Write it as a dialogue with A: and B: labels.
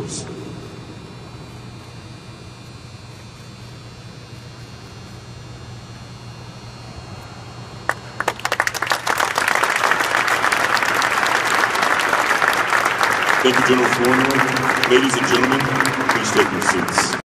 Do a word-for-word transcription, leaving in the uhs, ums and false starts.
A: yours. Thank you, General Flournoy. Ladies and gentlemen, please take your seats.